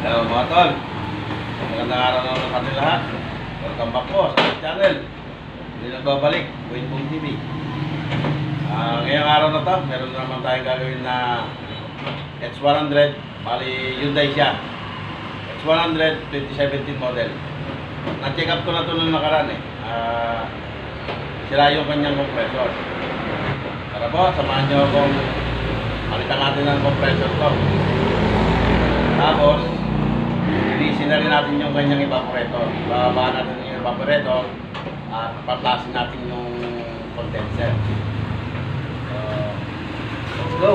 Hello mga tol, magandang araw na naman natin lahat. Welcome back po sa ating channel. Hindi nagbabalik, Buin TV. Ngayong araw na to, meron naman tayong gagawin na X100. Bali, Hyundai siya. X100 2017 model. Na-check up ko na ito nung nakaraan sira yung kanyang compressor. Tara po, samahan nyo akong palitan natin ng compressor ko. Tapos, linisin na rin natin yung kanyang evaporator. Babaan natin yung evaporator at paplasin natin yung condenser. So, let's go!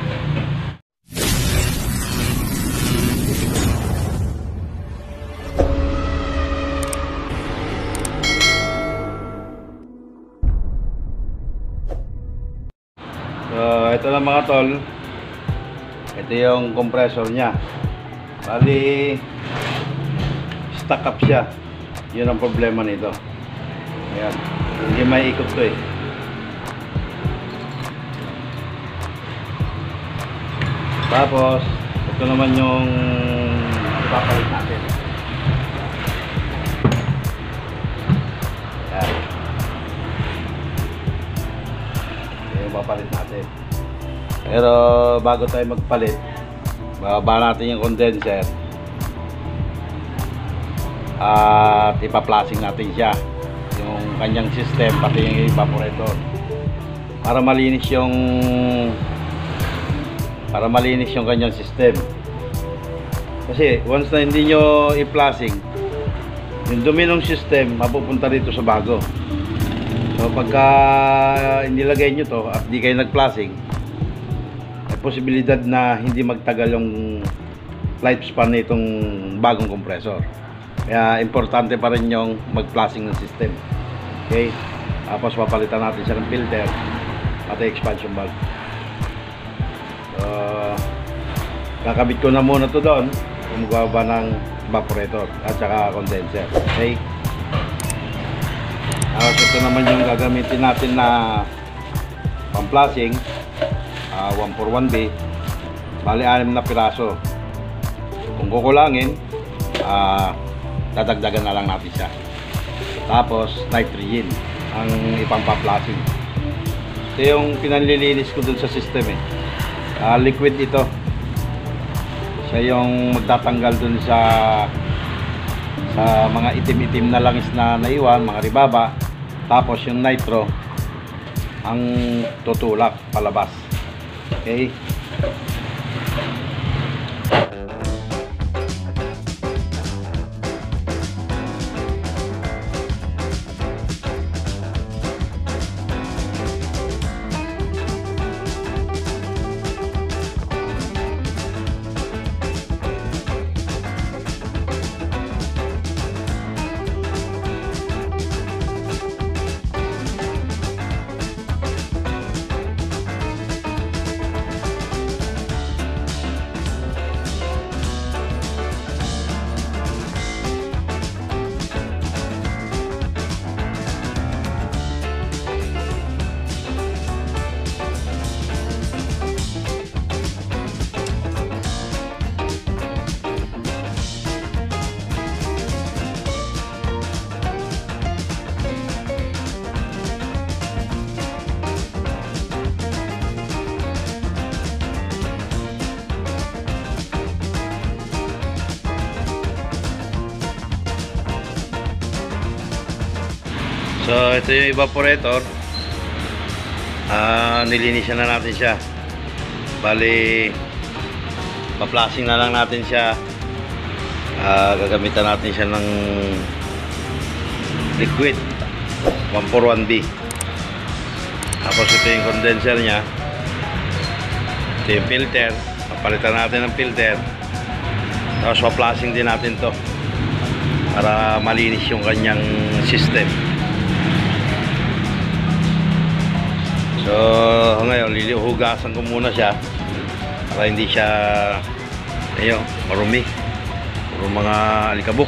So, ito na mga tol. Ito yung compressor niya. Bali, stuck up siya. Yun ang problema nito. Ayan. Hindi may ikot to eh. Tapos, ito naman yung ipapalit natin. Ayan. Ito yung ipapalit natin. Pero bago tayo magpalit, bababa natin yung condenser at ipa-flushing natin siya, yung kanyang system, pati yung evaporator, para malinis yung kanyang system. Kasi once na hindi nyo i-flushing, yung dumi ng system mapupunta dito sa bago. So pagka inilagay nyo to at di kayo nag-flushing, posibilidad na hindi magtagal yung lifespan nitong bagong compressor. Kaya importante pa rin yung mag-flushing ng system. Okay? Tapos papalitan natin siya ng filter at expansion valve. So, kakabit ko na muna to doon kung magbaba ng evaporator at saka condenser. Okay? Tapos ito naman yung gagamitin natin na pang-flushing. 141B, bali 6 na piraso. Kung kukulangin, dadagdagan na lang natin siya. Tapos nitrogen ang ipampa-flushing. Ito yung pinanlilinis ko dun sa system liquid ito. Siya yung magtatanggal dun sa mga itim-itim na langis na naiwan, mga ribaba. Tapos yung nitro ang tutulak palabas. Okay. So ito yung evaporator. Nilinisan na natin siya. Bali, pa-flushing na lang natin siya. Gagamitan natin siya ng liquid 141B. Tapos ito yung condenser nya. Ito yung filter. Papalitan natin ng filter. Tapos pa-flushing din natin to para malinis yung kanyang system. So ngayon lilihugasan ko muna siya para hindi siya marumi, puro mga alikabok.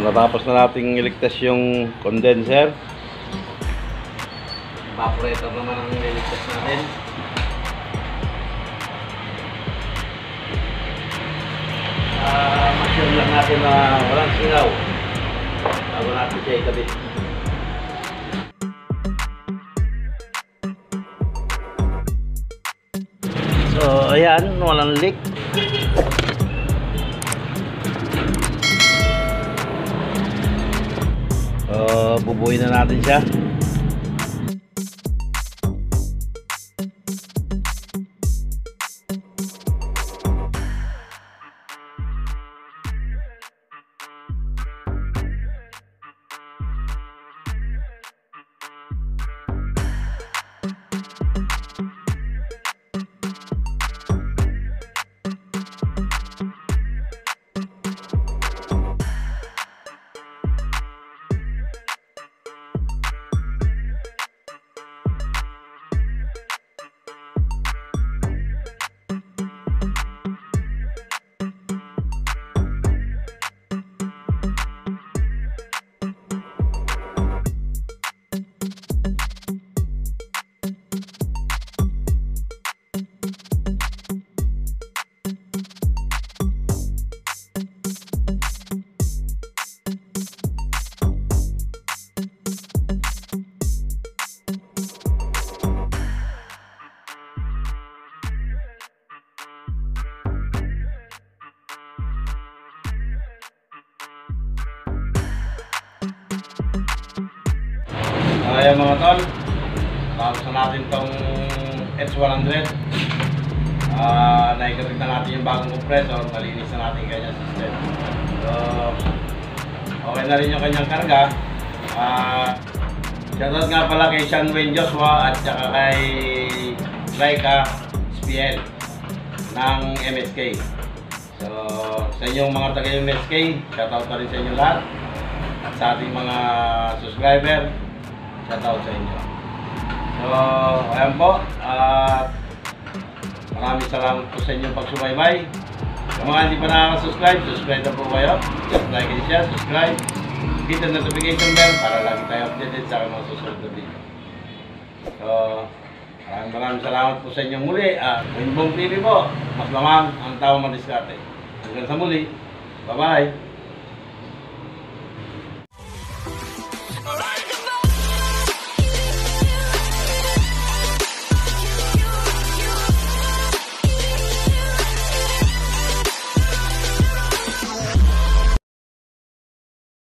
natapos na nating iligtas yung condenser. Evaporator naman ang iligtas natin. Make-sure lang natin na walang singaw bago natin siya ikabit. So ayan, walang leak. Bubuhin na natin siya. Ayan mga tol, tapos na natin itong H100. Naikabit na natin yung bagong compressor, malinis na natin yung kanyang system. So, okay na rin yung kanyang karga. Shoutout nga pala kay Sean Wayne Joshua at saka kay Laika SPL ng MSK. So, sa inyong mga taga-MSK, shoutout na rin sa inyo lahat. At sa ating mga subscriber, shoutout sa inyo. So, ayan po. Maraming salamat po sa inyong pagsubaybay. Sa mga hindi pa nakaka-subscribe, subscribe na po kayo. Just like and share, subscribe. Hit the notification bell para lagi tayo updated sa mga susunod na video. So, maraming salamat po sa inyong muli. Winbong TV po, mas lamang ang tao madiskarte. Hanggang sa muli. Bye-bye.